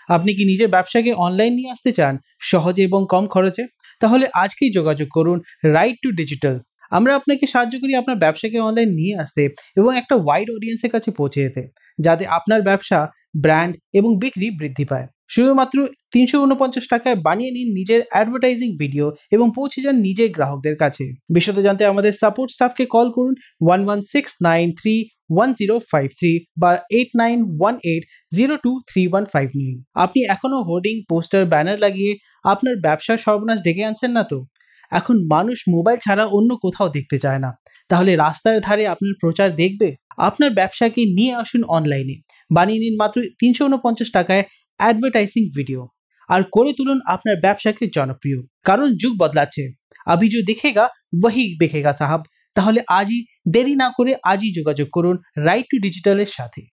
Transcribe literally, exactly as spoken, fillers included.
আপনি কি নিজের ব্যবসাকে অনলাইন নিয়ে আসতে চান সহজে এবং কম খরচে? তাহলে আজকেই যোগাযোগ করুন রাইট টু ডিজিটাল। আমরা আপনাকে সাহায্য করি আপনার ব্যবসাকে অনলাইন নিয়ে আসতে এবং একটা ওয়াইড অডিয়েন্সের কাছে পৌঁছে যেতে, যাতে আপনার ব্যবসা, ব্র্যান্ড এবং বিক্রি বৃদ্ধি পায়। শুধুমাত্র তিনশো উনপঞ্চাশ টাকায় বানিয়ে নিন নিজের অ্যাডভার্টাইজিং ভিডিও এবং পৌঁছে যান নিজের গ্রাহকদের কাছে। বিশদ জানতে আমাদের সাপোর্ট স্টাফকে কল করুন one one six nine three one zero five three বা eight nine one eight zero two three one five nine. আপনি এখনও হোর্ডিং, পোস্টার, ব্যানার লাগিয়ে আপনার ব্যবসার সর্বনাশ ডেকে আনছেন না তো? এখন মানুষ মোবাইল ছাড়া অন্য কোথাও দেখতে চায় না। তাহলে রাস্তার ধারে আপনার প্রচার দেখবে? আপনার ব্যবসাকে নিয়ে আসুন অনলাইনে। বানিয়ে নিন মাত্র তিনশো উনপঞ্চাশ টাকায় অ্যাডভার্টাইজিং ভিডিও আর করে তুলুন আপনার ব্যবসাকে জনপ্রিয়। কারণ যুগ বদলাচ্ছে। अभी जो दिखेगा वही बिकेगा साहब। তাহলে আজই দেরি না করে আজই যোগাযোগ করুন রাইট টু ডিজিটালের সাথে।